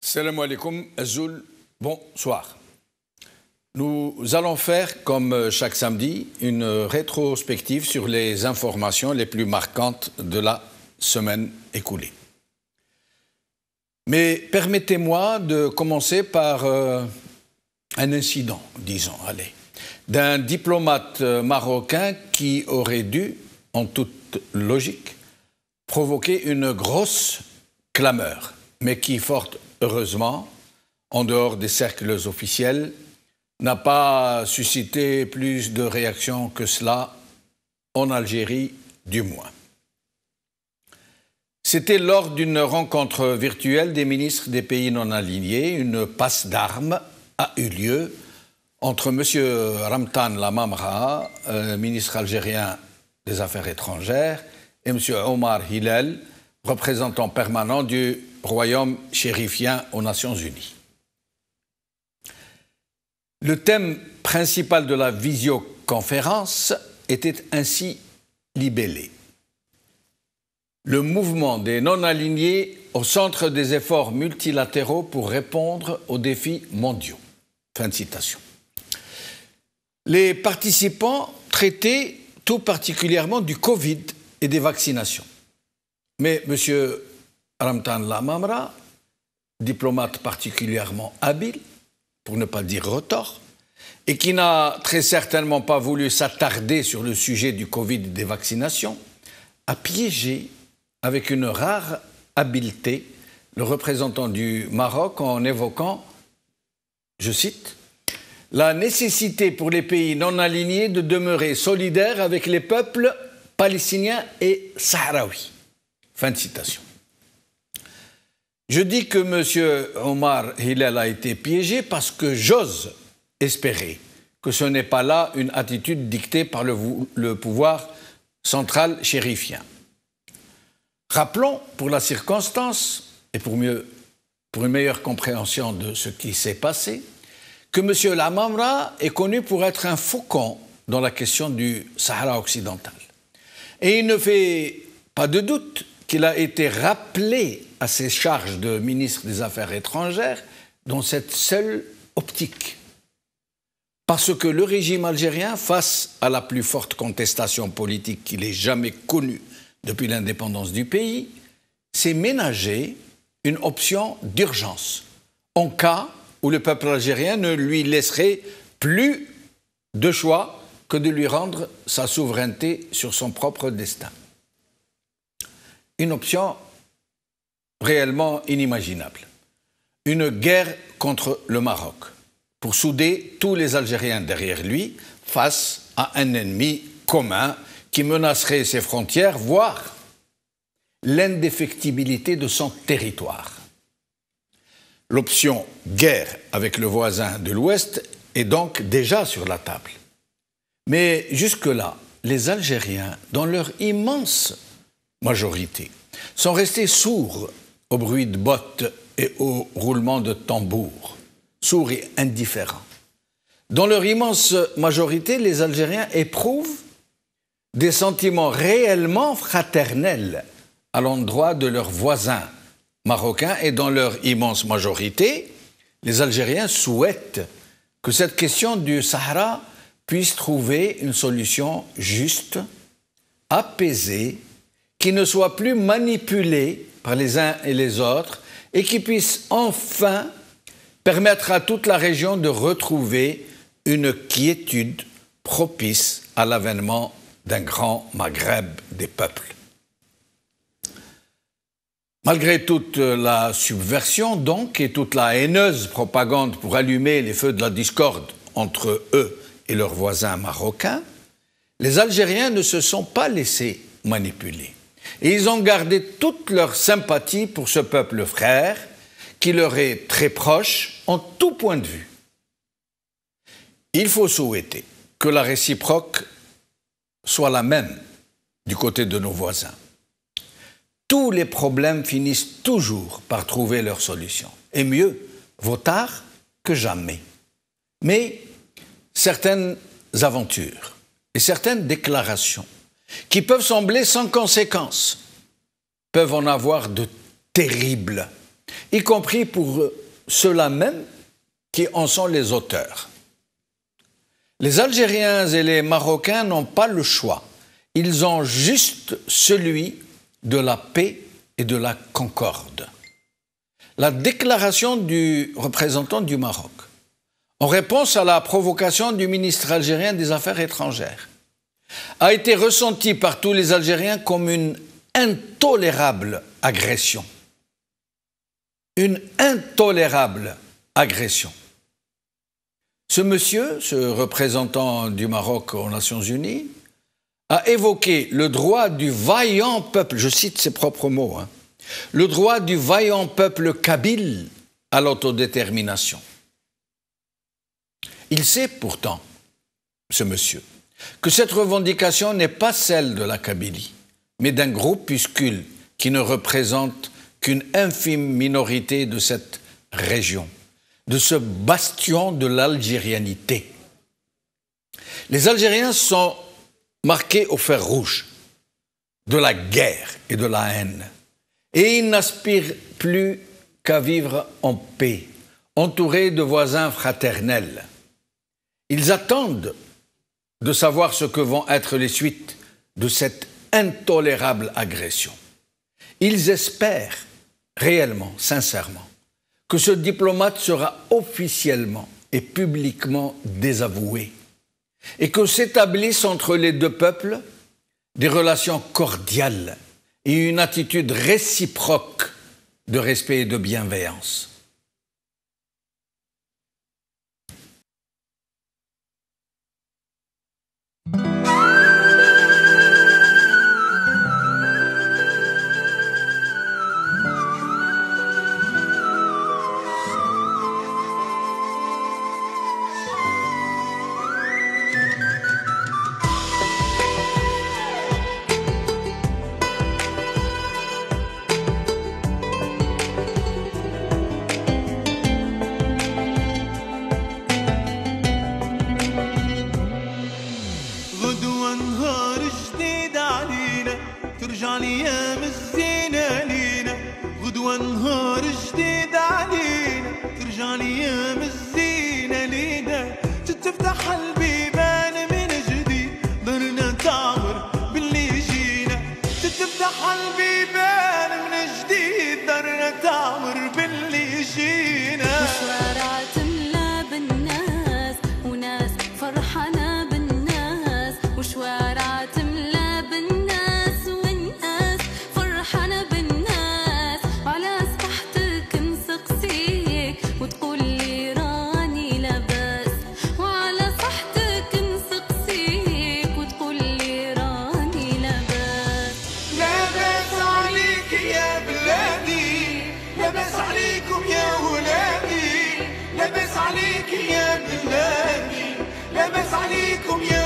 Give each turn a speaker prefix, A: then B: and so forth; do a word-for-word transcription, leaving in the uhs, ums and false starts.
A: Salam alaikum, Azoul, bonsoir. Nous allons faire, comme chaque samedi, une rétrospective sur les informations les plus marquantes de la semaine écoulée. Mais permettez-moi de commencer par euh, un incident, disons, allez, d'un diplomate marocain qui aurait dû, en toute logique, provoquer une grosse clameur, mais qui, fort heureusement, en dehors des cercles officiels, n'a pas suscité plus de réactions que cela, en Algérie du moins. C'était lors d'une rencontre virtuelle des ministres des pays non alignés. Une passe d'armes a eu lieu entre M. Ramtan Lamamra, euh, ministre algérien des Affaires étrangères, et M. Omar Hillel, représentant permanent du royaume chérifien aux Nations Unies. Le thème principal de la visioconférence était ainsi libellé. Le mouvement des non-alignés au centre des efforts multilatéraux pour répondre aux défis mondiaux. Fin de citation. Les participants traitaient tout particulièrement du Covid et des vaccinations. Mais M. Ramtan Lamamra, diplomate particulièrement habile, pour ne pas dire retors, et qui n'a très certainement pas voulu s'attarder sur le sujet du Covid et des vaccinations, a piégé avec une rare habileté le représentant du Maroc en évoquant, je cite, « la nécessité pour les pays non alignés de demeurer solidaires avec les peuples palestiniens et sahraouis ». Fin de citation. Je dis que M. Omar Hillel a été piégé parce que j'ose espérer que ce n'est pas là une attitude dictée par le, le pouvoir central chérifien. Rappelons, pour la circonstance, et pour, mieux, pour une meilleure compréhension de ce qui s'est passé, que M. Lamamra est connu pour être un faucon dans la question du Sahara occidental. Et il ne fait pas de doute qu'il a été rappelé à ses charges de ministre des Affaires étrangères dans cette seule optique. Parce que le régime algérien, face à la plus forte contestation politique qu'il ait jamais connue depuis l'indépendance du pays, s'est ménagé une option d'urgence, en cas où le peuple algérien ne lui laisserait plus de choix que de lui rendre sa souveraineté sur son propre destin. Une option réellement inimaginable. Une guerre contre le Maroc, pour souder tous les Algériens derrière lui face à un ennemi commun qui menacerait ses frontières, voire l'indéfectibilité de son territoire. L'option guerre avec le voisin de l'Ouest est donc déjà sur la table. Mais jusque-là, les Algériens, dans leur immense majorité, sont restés sourds au bruit de bottes et au roulement de tambours, sourds et indifférents. Dans leur immense majorité, les Algériens éprouvent des sentiments réellement fraternels à l'endroit de leurs voisins marocains et dans leur immense majorité, les Algériens souhaitent que cette question du Sahara puisse trouver une solution juste, apaisée, qui ne soit plus manipulée par les uns et les autres et qui puisse enfin permettre à toute la région de retrouver une quiétude propice à l'avènement d'un grand Maghreb des peuples. Malgré toute la subversion, donc, et toute la haineuse propagande pour allumer les feux de la discorde entre eux et leurs voisins marocains, les Algériens ne se sont pas laissés manipuler. Et ils ont gardé toute leur sympathie pour ce peuple frère qui leur est très proche en tout point de vue. Il faut souhaiter que la réciproque soit la même du côté de nos voisins. Tous les problèmes finissent toujours par trouver leur solution. Et mieux, vaut tard que jamais. Mais certaines aventures et certaines déclarations qui peuvent sembler sans conséquence, peuvent en avoir de terribles y compris pour ceux-là même qui en sont les auteurs. Les Algériens et les Marocains n'ont pas le choix. Ils ont juste celui de la paix et de la concorde. La déclaration du représentant du Maroc, en réponse à la provocation du ministre algérien des Affaires étrangères, a été ressentie par tous les Algériens comme une intolérable agression. Une intolérable agression. Ce monsieur, ce représentant du Maroc aux Nations Unies, a évoqué le droit du vaillant peuple, je cite ses propres mots, hein, le droit du vaillant peuple kabyle à l'autodétermination. Il sait pourtant, ce monsieur, que cette revendication n'est pas celle de la Kabylie, mais d'un groupuscule qui ne représente qu'une infime minorité de cette région, de ce bastion de l'algérianité. Les Algériens sont marqués au fer rouge de la guerre et de la haine, et ils n'aspirent plus qu'à vivre en paix, entourés de voisins fraternels. Ils attendent de savoir ce que vont être les suites de cette intolérable agression. Ils espèrent réellement, sincèrement, que ce diplomate sera officiellement et publiquement désavoué et que s'établissent entre les deux peuples des relations cordiales et une attitude réciproque de respect et de bienveillance.
B: لبس عليكم يا